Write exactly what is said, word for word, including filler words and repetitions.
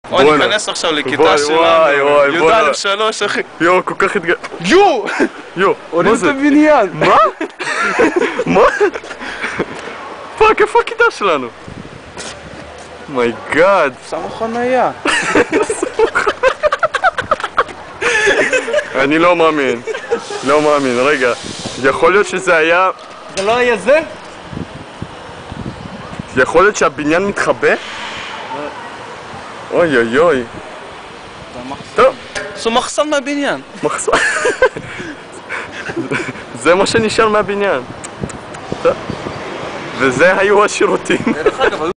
בוא ניכנס עכשיו לכיתה שלנו, י"א שלוש אחי. יואו, כל כך התגע... יואו! יואו, הורידו את הבניין. מה? מה? פאק, איפה הכיתה שלנו? מייגאד. שמו חניה. אני לא מאמין. לא מאמין, רגע. יכול להיות שזה היה... זה לא היה זה? יכול להיות שהבניין מתחבא? אוי אוי אוי. טוב. זה מחסן מהבניין. מחסן. זה מה שנשאר מהבניין. וזה היו השירותים.